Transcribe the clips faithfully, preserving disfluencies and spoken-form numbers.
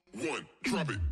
One, drop it.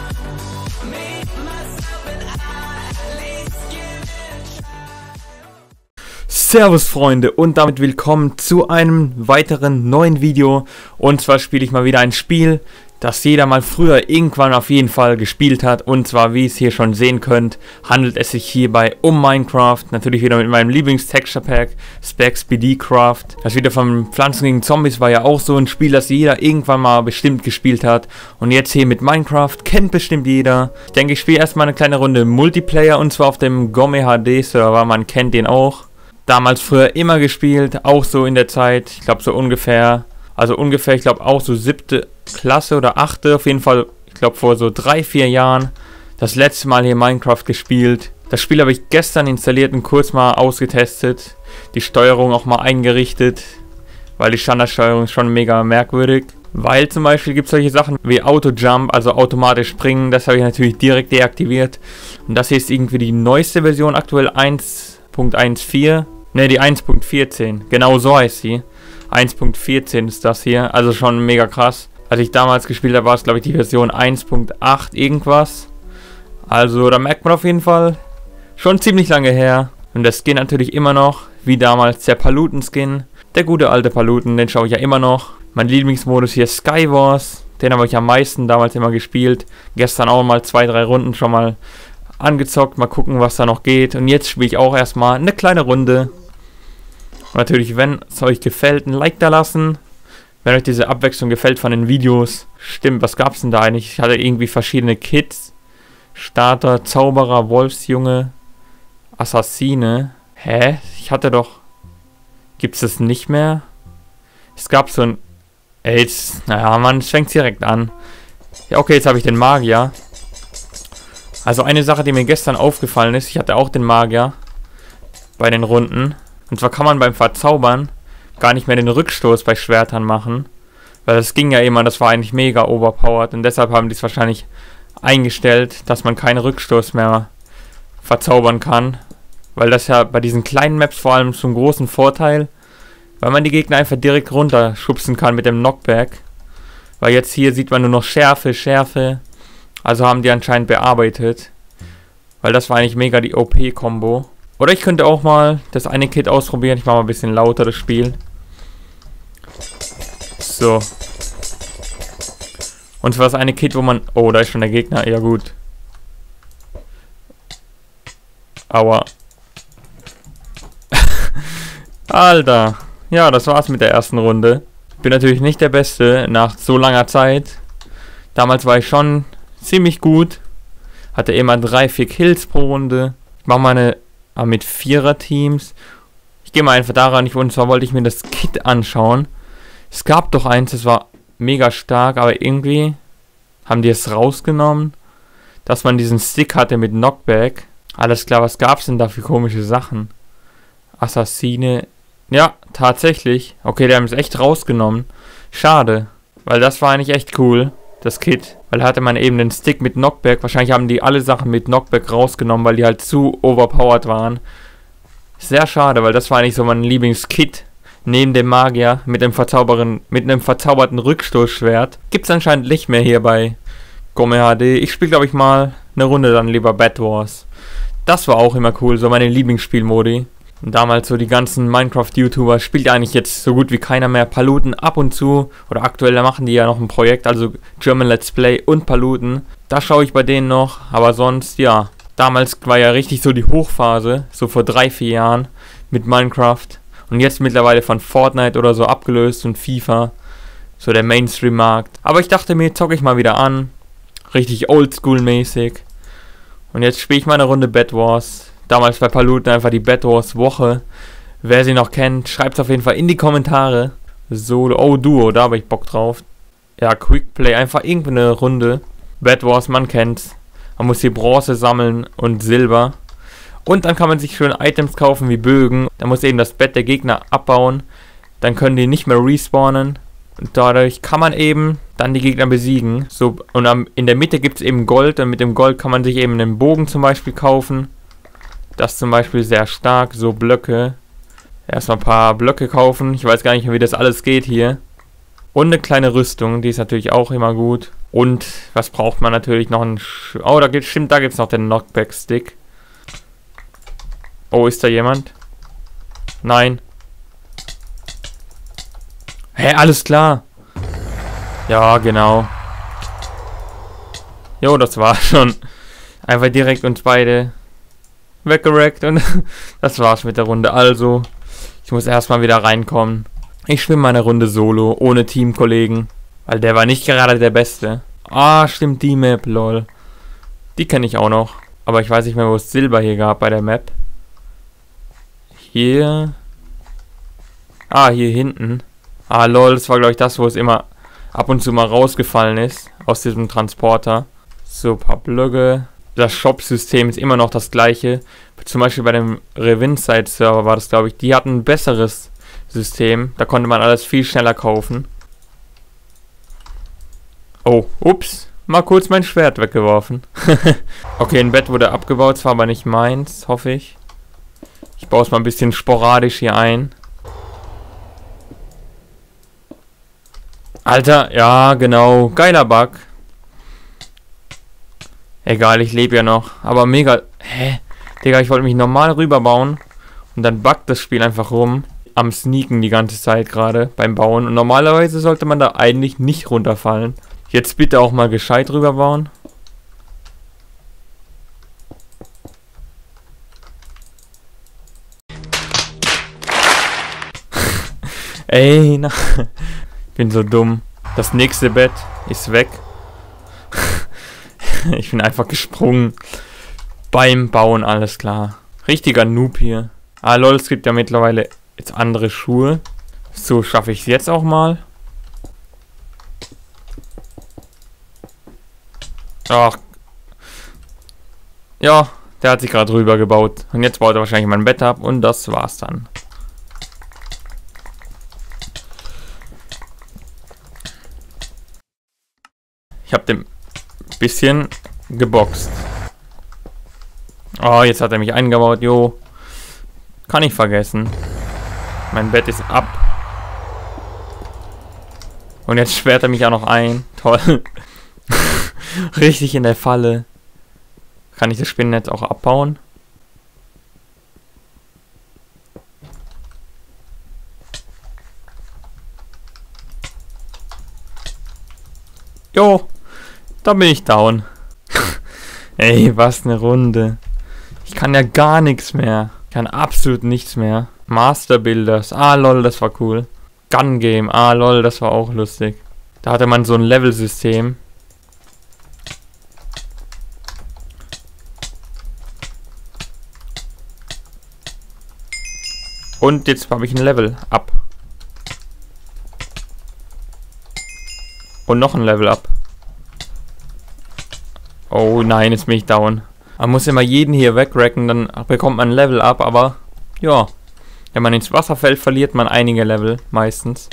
Servus Freunde und damit willkommen zu einem weiteren neuen Video. Und zwar spiele ich mal wieder ein Spiel, das jeder mal früher irgendwann auf jeden Fall gespielt hat. Und zwar, wie ihr es hier schon sehen könnt, handelt es sich hierbei um Minecraft. Natürlich wieder mit meinem Lieblings-Texture-Pack, SpexPDCraft. Das wieder von Pflanzen gegen Zombies war ja auch so ein Spiel, das jeder irgendwann mal bestimmt gespielt hat. Und jetzt hier mit Minecraft, kennt bestimmt jeder. Ich denke, ich spiele erstmal eine kleine Runde Multiplayer und zwar auf dem Gomme H D Server, man kennt den auch. Damals früher immer gespielt, auch so in der Zeit, ich glaube so ungefähr, also ungefähr, ich glaube auch so siebte Klasse oder achte, auf jeden Fall, ich glaube vor so drei, vier Jahren, das letzte Mal hier Minecraft gespielt. Das Spiel habe ich gestern installiert und kurz mal ausgetestet, die Steuerung auch mal eingerichtet, weil die Standardsteuerung ist schon mega merkwürdig. Weil zum Beispiel gibt es solche Sachen wie Auto-Jump, also automatisch springen, das habe ich natürlich direkt deaktiviert. Und das hier ist irgendwie die neueste Version, aktuell eins Punkt eins.vier. Ne, die eins Punkt vierzehn. Genau so heißt sie. eins Punkt vierzehn ist das hier. Also schon mega krass. Als ich damals gespielt habe, war es glaube ich die Version eins Punkt acht irgendwas. Also da merkt man auf jeden Fall schon ziemlich lange her. Und der Skin natürlich immer noch, wie damals der Paluten-Skin. Der gute alte Paluten, den schaue ich ja immer noch. Mein Lieblingsmodus hier Skywars. Den habe ich am meisten damals immer gespielt. Gestern auch mal zwei, drei Runden schon mal angezockt. Mal gucken, was da noch geht. Und jetzt spiele ich auch erstmal eine kleine Runde. Und natürlich, wenn es euch gefällt, ein Like da lassen. Wenn euch diese Abwechslung gefällt von den Videos. Stimmt, was gab es denn da eigentlich? Ich hatte irgendwie verschiedene Kits. Starter, Zauberer, Wolfsjunge, Assassine. Hä? Ich hatte doch... Gibt es das nicht mehr? Es gab so ein... Ey, jetzt... Naja, man fängt direkt an. Ja, okay, jetzt habe ich den Magier. Also eine Sache, die mir gestern aufgefallen ist. Ich hatte auch den Magier. Bei den Runden. Und zwar kann man beim Verzaubern gar nicht mehr den Rückstoß bei Schwertern machen. Weil das ging ja immer, das war eigentlich mega overpowered. Und deshalb haben die es wahrscheinlich eingestellt, dass man keinen Rückstoß mehr verzaubern kann. Weil das ja bei diesen kleinen Maps vor allem zum großen Vorteil. Weil man die Gegner einfach direkt runterschubsen kann mit dem Knockback. Weil jetzt hier sieht man nur noch Schärfe, Schärfe. Also haben die anscheinend bearbeitet. Weil das war eigentlich mega die O P-Kombo. Oder ich könnte auch mal das eine Kit ausprobieren. Ich mache mal ein bisschen lauter das Spiel. So. Und zwar das eine Kit, wo man... Oh, da ist schon der Gegner. Ja, gut. Aua. Alter. Ja, das war's mit der ersten Runde. Bin natürlich nicht der Beste nach so langer Zeit. Damals war ich schon ziemlich gut. Hatte immer drei, vier Kills pro Runde. Ich mache meine... Aber mit Vierer-Teams. Ich gehe mal einfach daran, ich, und zwar wollte ich mir das Kit anschauen. Es gab doch eins, das war mega stark, aber irgendwie haben die es rausgenommen, dass man diesen Stick hatte mit Knockback. Alles klar, was gab es denn da für komische Sachen? Assassine. Ja, tatsächlich. Okay, die haben es echt rausgenommen. Schade, weil das war eigentlich echt cool, das Kit. Weil da hatte man eben den Stick mit Knockback. Wahrscheinlich haben die alle Sachen mit Knockback rausgenommen, weil die halt zu overpowered waren. Sehr schade, weil das war eigentlich so mein Lieblingskit. Neben dem Magier mit dem Verzauberen, mit einem verzauberten Rückstoßschwert. Gibt es anscheinend nicht mehr hier bei Gomme H D. Ich spiele, glaube ich, mal eine Runde dann lieber Bed Wars. Das war auch immer cool, so meine Lieblingsspielmodi. Und damals so die ganzen Minecraft-YouTuber spielt eigentlich jetzt so gut wie keiner mehr. Paluten ab und zu, oder aktuell da machen die ja noch ein Projekt, also German Let's Play und Paluten. Da schaue ich bei denen noch, aber sonst, ja. Damals war ja richtig so die Hochphase, so vor drei, vier Jahren mit Minecraft. Und jetzt mittlerweile von Fortnite oder so abgelöst und FIFA, so der Mainstream-Markt. Aber ich dachte mir, zocke ich mal wieder an, richtig oldschool-mäßig. Und jetzt spiele ich mal eine Runde Bed Wars. Damals bei Paluten einfach die Bed Wars Woche. Wer sie noch kennt, schreibt es auf jeden Fall in die Kommentare. Solo, oh Duo, da habe ich Bock drauf. Ja, Quick Play, einfach irgendeine Runde. Bed Wars, man kennt's. Man muss hier Bronze sammeln und Silber. Und dann kann man sich schön Items kaufen wie Bögen. Da muss eben das Bett der Gegner abbauen. Dann können die nicht mehr respawnen. Und dadurch kann man eben dann die Gegner besiegen. So, und am, in der Mitte gibt es eben Gold. Und mit dem Gold kann man sich eben einen Bogen zum Beispiel kaufen. Das ist zum Beispiel sehr stark, so Blöcke. Erstmal ein paar Blöcke kaufen. Ich weiß gar nicht mehr, wie das alles geht hier. Und eine kleine Rüstung, die ist natürlich auch immer gut. Und was braucht man natürlich noch? Ein Sch oh, da gibt stimmt, da gibt es noch den Knockback-Stick. Oh, ist da jemand? Nein. Hä, alles klar. Ja, genau. Jo, das war schon. Einfach direkt uns beide weggerackt und das war's mit der Runde. Also, ich muss erstmal wieder reinkommen. Ich schwimme meine Runde solo, ohne Teamkollegen. Weil der war nicht gerade der Beste. Ah, stimmt, die Map, lol. Die kenne ich auch noch. Aber ich weiß nicht mehr, wo es Silber hier gab bei der Map. Hier. Ah, hier hinten. Ah, lol, das war, glaube ich, das, wo es immer ab und zu mal rausgefallen ist. Aus diesem Transporter. So, ein paar Blöcke. Das Shop-System ist immer noch das gleiche. Zum Beispiel bei dem Revinside-Server war das, glaube ich, die hatten ein besseres System. Da konnte man alles viel schneller kaufen. Oh, ups. Mal kurz mein Schwert weggeworfen. Okay, ein Bett wurde abgebaut, zwar aber nicht meins, hoffe ich. Ich baue es mal ein bisschen sporadisch hier ein. Alter, ja, genau. Geiler Bug. Egal, ich lebe ja noch. Aber mega... Hä? Digga, ich wollte mich normal rüberbauen. Und dann buggt das Spiel einfach rum. Am Sneaken die ganze Zeit gerade beim Bauen. Und normalerweise sollte man da eigentlich nicht runterfallen. Jetzt bitte auch mal gescheit rüberbauen. Ey, na... Bin so dumm. Das nächste Bett ist weg. Ich bin einfach gesprungen. Beim Bauen, alles klar. Richtiger Noob hier. Ah, lol, es gibt ja mittlerweile jetzt andere Schuhe. So, schaffe ich es jetzt auch mal. Ach. Ja, der hat sich gerade rüber gebaut. Und jetzt baut er wahrscheinlich mein Bett ab. Und das war's dann. Ich habe dem bisschen geboxt. Oh, jetzt hat er mich eingebaut. Jo. Kann ich vergessen. Mein Bett ist ab. Und jetzt sperrt er mich auch noch ein. Toll. Richtig in der Falle. Kann ich das Spinnennetz auch abbauen? Jo. Da bin ich down. Ey, was eine Runde. Ich kann ja gar nichts mehr. Ich kann absolut nichts mehr. Master Builders. Ah, lol, das war cool. Gun Game. Ah, lol, das war auch lustig. Da hatte man so ein Level-System. Und jetzt habe ich ein Level up. Und noch ein Level up. Oh nein, jetzt bin ich down. Man muss immer jeden hier wegracken, dann bekommt man ein Level up, aber ja. Wenn man ins Wasser fällt, verliert man einige Level, meistens.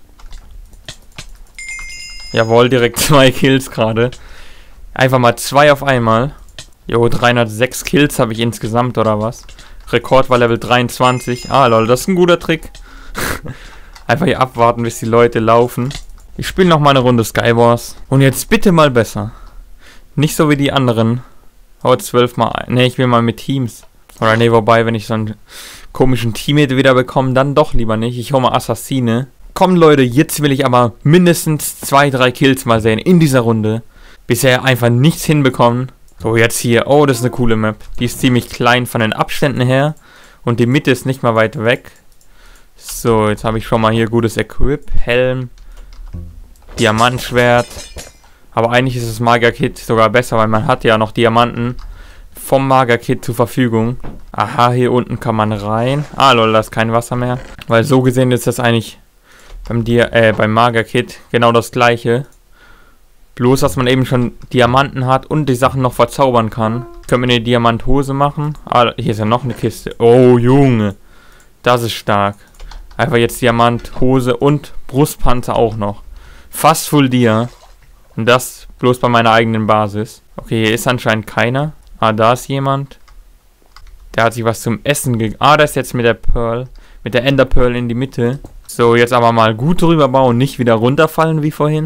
Jawohl, direkt zwei Kills gerade. Einfach mal zwei auf einmal. Jo, dreihundertsechs Kills habe ich insgesamt, oder was? Rekord war Level dreiundzwanzig. Ah, lol, das ist ein guter Trick. Einfach hier abwarten, bis die Leute laufen. Ich spiele noch mal eine Runde Skywars. Und jetzt bitte mal besser. Nicht so wie die anderen. Oh, zwölf mal. Ne, ich will mal mit Teams. Oder ne, wobei, wenn ich so einen komischen Teammate wieder bekomme, dann doch lieber nicht. Ich hole mal Assassine. Komm, Leute, jetzt will ich aber mindestens zwei, drei Kills mal sehen in dieser Runde. Bisher einfach nichts hinbekommen. So, jetzt hier. Oh, das ist eine coole Map. Die ist ziemlich klein von den Abständen her. Und die Mitte ist nicht mal weit weg. So, jetzt habe ich schon mal hier gutes Equip. Helm. Diamantschwert. Aber eigentlich ist das Mager-Kit sogar besser, weil man hat ja noch Diamanten vom Mager-Kit zur Verfügung. Aha, hier unten kann man rein. Ah, lol, da ist kein Wasser mehr. Weil so gesehen ist das eigentlich beim, Dia äh, beim Mager-Kit genau das gleiche. Bloß, dass man eben schon Diamanten hat und die Sachen noch verzaubern kann. Können wir eine Diamanthose machen? Ah, hier ist ja noch eine Kiste. Oh, Junge. Das ist stark. Einfach jetzt Diamanthose und Brustpanzer auch noch. Fast Full Dia. Und das bloß bei meiner eigenen Basis. Okay, hier ist anscheinend keiner. Ah, da ist jemand. Der hat sich was zum Essen gegeben. Ah, das ist jetzt mit der Pearl. Mit der Ender Pearl in die Mitte. So, jetzt aber mal gut drüber bauen. Nicht wieder runterfallen wie vorhin.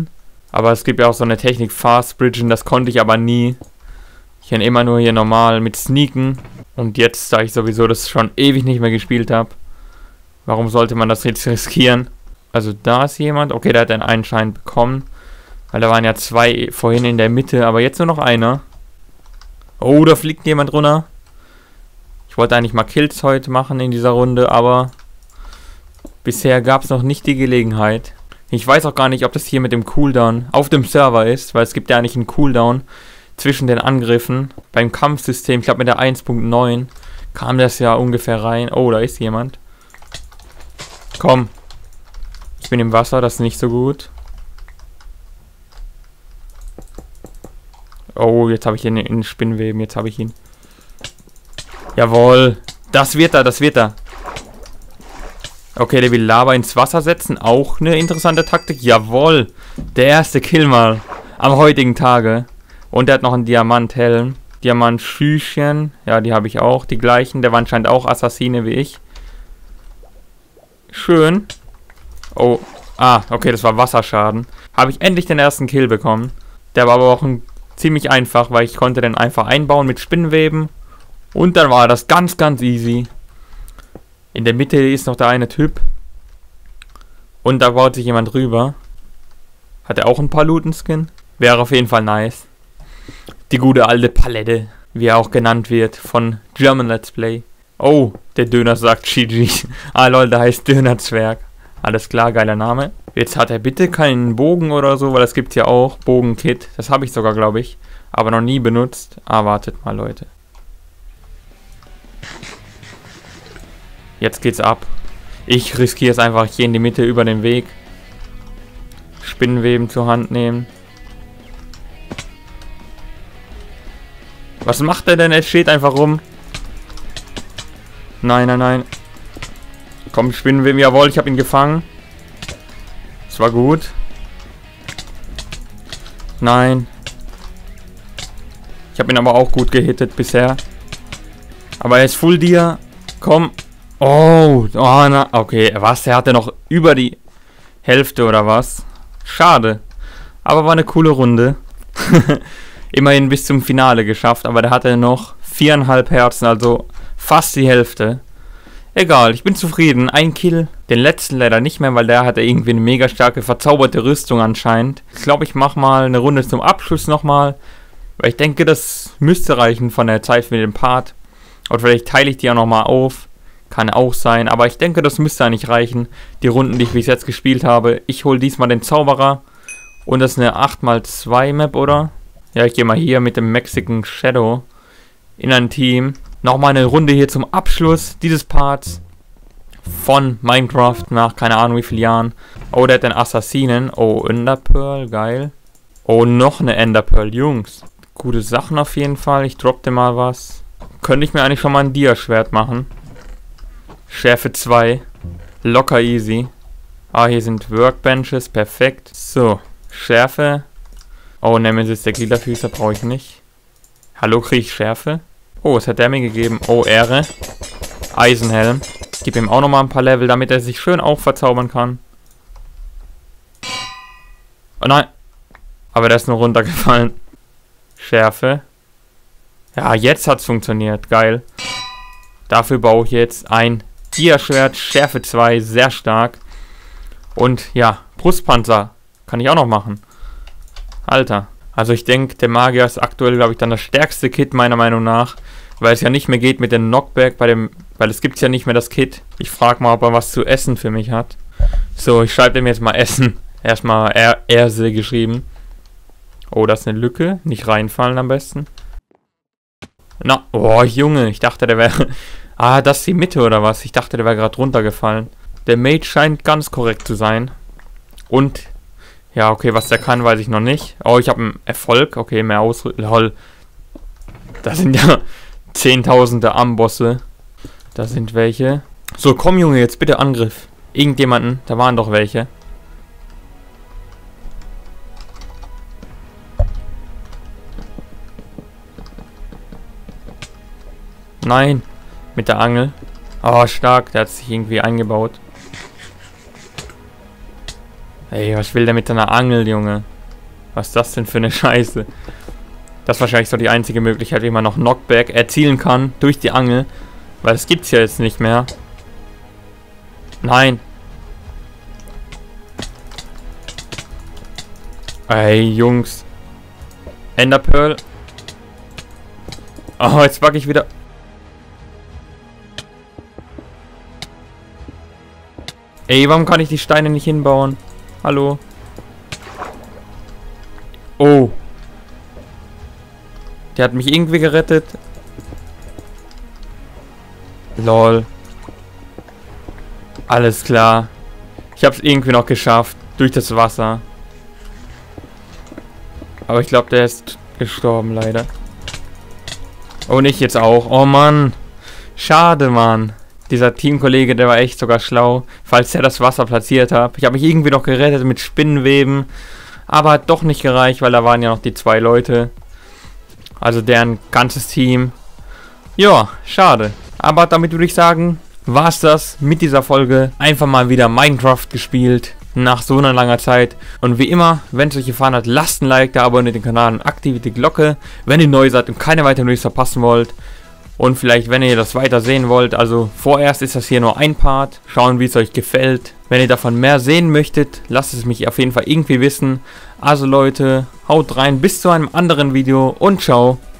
Aber es gibt ja auch so eine Technik, Fast Bridgen, das konnte ich aber nie. Ich kann immer nur hier normal mit Sneaken. Und jetzt, da ich sowieso das schon ewig nicht mehr gespielt habe, warum sollte man das jetzt riskieren? Also da ist jemand. Okay, der hat einen anscheinend bekommen. Weil da waren ja zwei vorhin in der Mitte, aber jetzt nur noch einer. Oh, da fliegt jemand runter. Ich wollte eigentlich mal Kills heute machen in dieser Runde, aber bisher gab es noch nicht die Gelegenheit. Ich weiß auch gar nicht, ob das hier mit dem Cooldown auf dem Server ist, weil es gibt ja nicht einen Cooldown zwischen den Angriffen. Beim Kampfsystem, ich glaube mit der eins Punkt neun, kam das ja ungefähr rein. Oh, da ist jemand. Komm. Ich bin im Wasser, das ist nicht so gut. Oh, jetzt habe ich ihn in Spinnweben, jetzt habe ich ihn. Jawohl. Das wird er, das wird er. Okay, der will Lava ins Wasser setzen. Auch eine interessante Taktik. Jawohl. Der erste Kill mal am heutigen Tage. Und der hat noch einen Diamanthelm. Diamantschüchen. Ja, die habe ich auch. Die gleichen. Der war anscheinend auch Assassine wie ich. Schön. Oh. Ah, okay, das war Wasserschaden. Habe ich endlich den ersten Kill bekommen. Der war aber auch ein, ziemlich einfach, weil ich konnte den einfach einbauen mit Spinnweben. Und dann war das ganz, ganz easy. In der Mitte ist noch der eine Typ. Und da baut sich jemand rüber. Hat er auch ein paar Looten-Skin? Wäre auf jeden Fall nice. Die gute alte Palette, wie er auch genannt wird, von German Let's Play. Oh, der Döner sagt G G. Ah lol, der heißt Dönerzwerg. Alles klar, geiler Name. Jetzt hat er bitte keinen Bogen oder so, weil das gibt ja auch. Bogenkit. Das habe ich sogar, glaube ich. Aber noch nie benutzt. Ah, wartet mal, Leute. Jetzt geht's ab. Ich riskiere es einfach hier in die Mitte über den Weg. Spinnweben zur Hand nehmen. Was macht er denn? Er steht einfach rum. Nein, nein, nein. Komm, Spinnweben. Jawohl, ich habe ihn gefangen. Das war gut. Nein. Ich habe ihn aber auch gut gehittet bisher. Aber er ist Full Dia. Komm. Oh, oh na, okay, was? Er hatte noch über die Hälfte oder was? Schade. Aber war eine coole Runde. Immerhin bis zum Finale geschafft, aber der hatte noch viereinhalb Herzen, also fast die Hälfte. Egal, ich bin zufrieden. Ein Kill. Den letzten leider nicht mehr, weil der hatte irgendwie eine mega starke verzauberte Rüstung anscheinend. Ich glaube, ich mache mal eine Runde zum Abschluss nochmal. Weil ich denke, das müsste reichen von der Zeit für den Part. Oder vielleicht teile ich die auch nochmal auf. Kann auch sein, aber ich denke, das müsste eigentlich reichen. Die Runden, die ich bis jetzt gespielt habe. Ich hole diesmal den Zauberer. Und das ist eine acht mal zwei Map, oder? Ja, ich gehe mal hier mit dem Mexican Shadow in ein Team. Nochmal eine Runde hier zum Abschluss dieses Parts von Minecraft nach keine Ahnung wie vielen Jahren. Oh, der hat den Assassinen. Oh, Enderpearl, geil. Oh, noch eine Enderpearl, Jungs. Gute Sachen auf jeden Fall. Ich droppte mal was. Könnte ich mir eigentlich schon mal ein Dia-Schwert machen. Schärfe zwei. Locker easy. Ah, hier sind Workbenches. Perfekt. So. Schärfe. Oh, Nemesis, der Gliederfüßer brauche ich nicht. Hallo, kriege ich Schärfe? Oh, was hat der mir gegeben? Oh, Ehre. Eisenhelm. Ich gebe ihm auch nochmal ein paar Level, damit er sich schön auch verzaubern kann. Oh nein. Aber der ist nur runtergefallen. Schärfe. Ja, jetzt hat es funktioniert. Geil. Dafür baue ich jetzt ein Dia-Schwert, Schärfe zwei, sehr stark. Und ja, Brustpanzer kann ich auch noch machen. Alter. Also ich denke, der Magier ist aktuell, glaube ich, dann das stärkste Kit meiner Meinung nach. Weil es ja nicht mehr geht mit dem Knockback, bei dem, weil es gibt ja nicht mehr das Kit. Ich frage mal, ob er was zu essen für mich hat. So, ich schreibe dem jetzt mal Essen. Erstmal er Erse geschrieben. Oh, das ist eine Lücke. Nicht reinfallen am besten. Na, oh Junge, ich dachte, der wäre... Ah, das ist die Mitte oder was? Ich dachte, der wäre gerade runtergefallen. Der Mage scheint ganz korrekt zu sein. Und, ja, okay, was der kann, weiß ich noch nicht. Oh, ich habe einen Erfolg. Okay, mehr Ausrüstung. Lol. Da sind ja zehntausende Ambosse. Da sind welche. So, komm Junge, jetzt bitte Angriff. Irgendjemanden, da waren doch welche. Nein, mit der Angel. Oh, stark, der hat sich irgendwie eingebaut. Ey, was will der mit einer Angel, Junge? Was ist das denn für eine Scheiße? Das ist wahrscheinlich so die einzige Möglichkeit, wie man noch Knockback erzielen kann durch die Angel. Weil es gibt's ja jetzt nicht mehr. Nein. Ey, Jungs. Ender Pearl. Oh, jetzt backe ich wieder. Ey, warum kann ich die Steine nicht hinbauen? Hallo? Oh. Der hat mich irgendwie gerettet. Lol. Alles klar. Ich habe es irgendwie noch geschafft. Durch das Wasser. Aber ich glaube, der ist gestorben, leider. Oh, nicht jetzt auch. Oh, Mann. Schade, Mann. Dieser Teamkollege, der war echt sogar schlau. Falls er das Wasser platziert hat. Ich habe mich irgendwie noch gerettet mit Spinnenweben. Aber hat doch nicht gereicht, weil da waren ja noch die zwei Leute. Also deren ganzes Team. Ja, schade. Aber damit würde ich sagen, war es das mit dieser Folge. Einfach mal wieder Minecraft gespielt. Nach so einer langer Zeit. Und wie immer, wenn es euch gefallen hat, lasst ein Like da, abonniert den Kanal und aktiviert die Glocke, wenn ihr neu seid und keine weiteren Videos verpassen wollt. Und vielleicht, wenn ihr das weiter sehen wollt, also vorerst ist das hier nur ein Part. Schauen, wie es euch gefällt. Wenn ihr davon mehr sehen möchtet, lasst es mich auf jeden Fall irgendwie wissen. Also Leute, haut rein, bis zu einem anderen Video und ciao.